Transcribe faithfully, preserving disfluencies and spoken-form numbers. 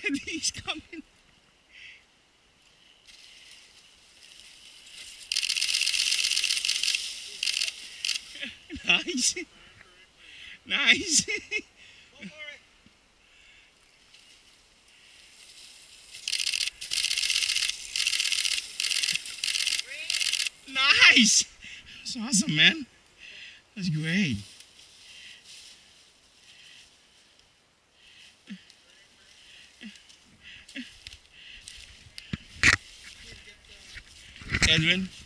He's coming. Nice. Nice. Nice. That's awesome, man. That's great. Edwin.